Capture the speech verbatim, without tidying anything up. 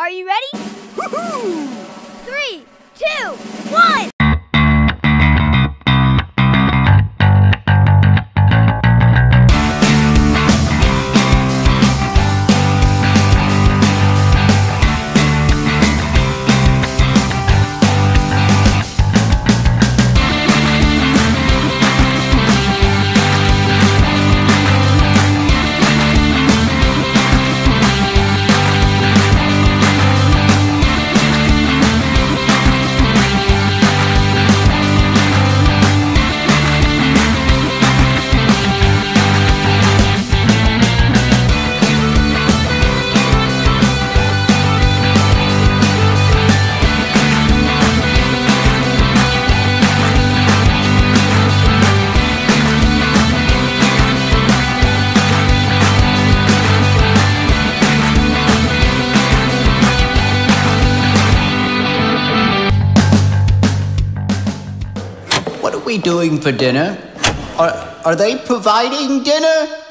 Are you ready? Woohoo! Three, two, one! What are we doing for dinner? Are, are they providing dinner?